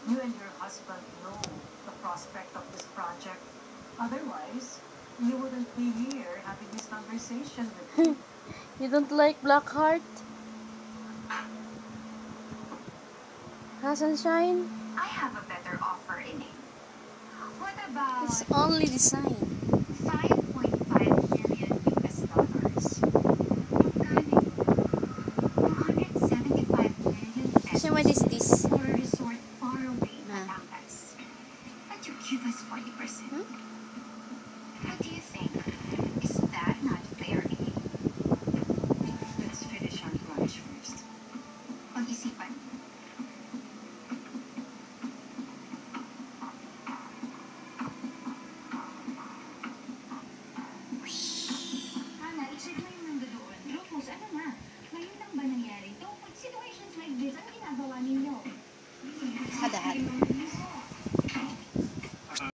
You and your husband know the prospect of this project. Otherwise, you wouldn't be here having this conversation with me. You don't like Blackheart? Huh, Sunshine? I have a better offer in it. What about It's only design. 5.5 million US dollars? Magkano? 275 million pesos. So what is this? For a resort far away in Ah. Batangas. But you give us 40%. Hmm? What do you think? Is that not fair, eh? Let's finish our lunch first. Pag-isipan. Hana, i-check mo yung nandoon. Rufus, ano na? Ngayon lang ba nangyari ito? Pag situations like this, ano ginagawa ninyo? Kadahan.